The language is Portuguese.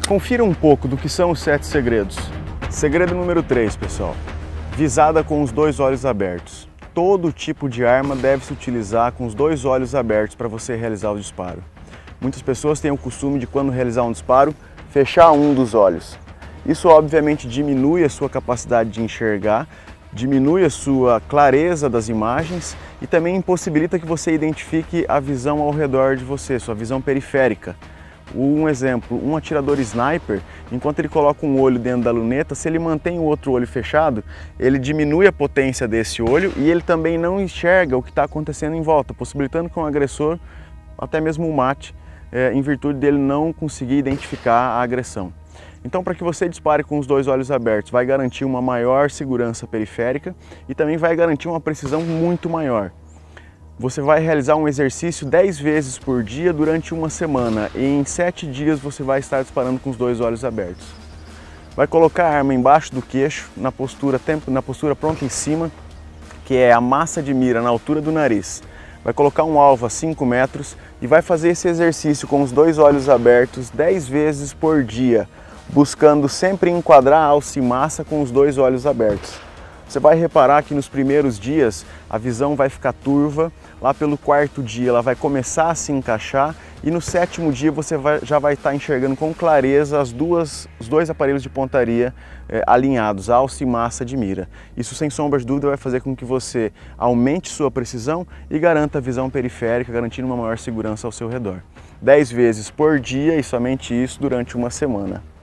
Confira um pouco do que são os 7 segredos. Segredo número 3, pessoal. Visada com os 2 olhos abertos. Todo tipo de arma deve se utilizar com os 2 olhos abertos para você realizar o disparo. Muitas pessoas têm o costume de, quando realizar um disparo, fechar um dos olhos. Isso obviamente diminui a sua capacidade de enxergar, diminui a sua clareza das imagens e também impossibilita que você identifique a visão ao redor de você, sua visão periférica. Um exemplo, um atirador sniper, enquanto ele coloca um olho dentro da luneta, se ele mantém o outro olho fechado, ele diminui a potência desse olho e ele também não enxerga o que está acontecendo em volta, possibilitando que um agressor, até mesmo o mate, em virtude dele não conseguir identificar a agressão. Então, para que você dispare com os 2 olhos abertos, vai garantir uma maior segurança periférica e também vai garantir uma precisão muito maior. Você vai realizar um exercício 10 vezes por dia durante uma semana e em 7 dias você vai estar disparando com os 2 olhos abertos. Vai colocar a arma embaixo do queixo, na postura pronta em cima, que é a massa de mira na altura do nariz. Vai colocar um alvo a 5 metros e vai fazer esse exercício com os 2 olhos abertos 10 vezes por dia, buscando sempre enquadrar a alça e massa com os 2 olhos abertos. Você vai reparar que nos primeiros dias a visão vai ficar turva, lá pelo 4º dia ela vai começar a se encaixar e no 7º dia você já vai estar enxergando com clareza os 2 aparelhos de pontaria alinhados, alça e massa de mira. Isso, sem sombra de dúvida, vai fazer com que você aumente sua precisão e garanta a visão periférica, garantindo uma maior segurança ao seu redor. 10 vezes por dia e somente isso durante uma semana.